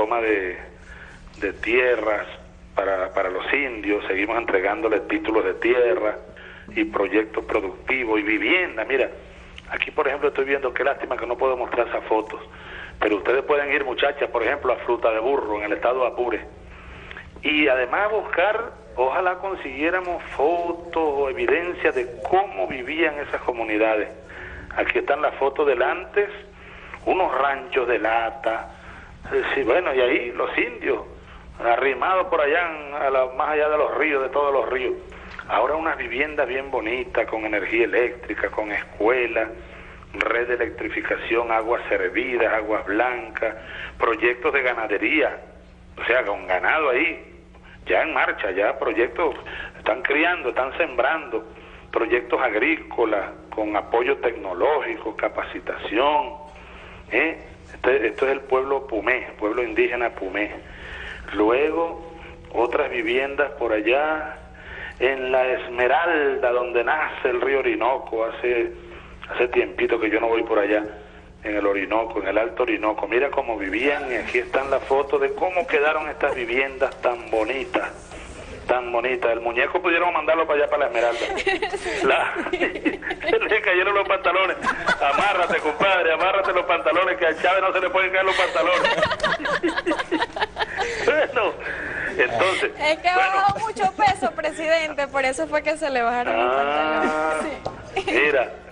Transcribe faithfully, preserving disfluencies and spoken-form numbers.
toma de, de tierras para, para los indios, seguimos entregándole títulos de tierra y proyectos productivos y vivienda. Mira, aquí por ejemplo estoy viendo, qué lástima que no puedo mostrar esas fotos, pero ustedes pueden ir, muchachas, por ejemplo, a Fruta de Burro, en el estado de Apure, y además buscar, ojalá consiguiéramos fotos o evidencia de cómo vivían esas comunidades. Aquí están las fotos del antes, unos ranchos de lata, eh, sí, bueno, y ahí los indios, arrimados por allá, en, a la, más allá de los ríos, de todos los ríos. Ahora unas viviendas bien bonitas, con energía eléctrica, con escuelas, red de electrificación, aguas servidas, aguas blancas, proyectos de ganadería, o sea, con ganado ahí, ya en marcha, ya proyectos, están criando, están sembrando, proyectos agrícolas, con apoyo tecnológico, capacitación, ¿eh? Este, esto es el pueblo Pumé, pueblo indígena Pumé. Luego, otras viviendas por allá, en la Esmeralda, donde nace el río Orinoco, hace, hace tiempito que yo no voy por allá, en el Orinoco, en el Alto Orinoco. Mira cómo vivían, y aquí están las fotos de cómo quedaron estas viviendas tan bonitas, tan bonitas. El muñeco pudieron mandarlo para allá, para la Esmeralda. La, se le cayeron los pantalones. Amárrate, compadre, amárrate los pantalones, que a Chávez no se le pueden caer los pantalones. Bueno, entonces... Es que ha bueno, bajado mucho peso, presidente, por eso fue que se le bajaron ah, los pantalones. Sí. Mira,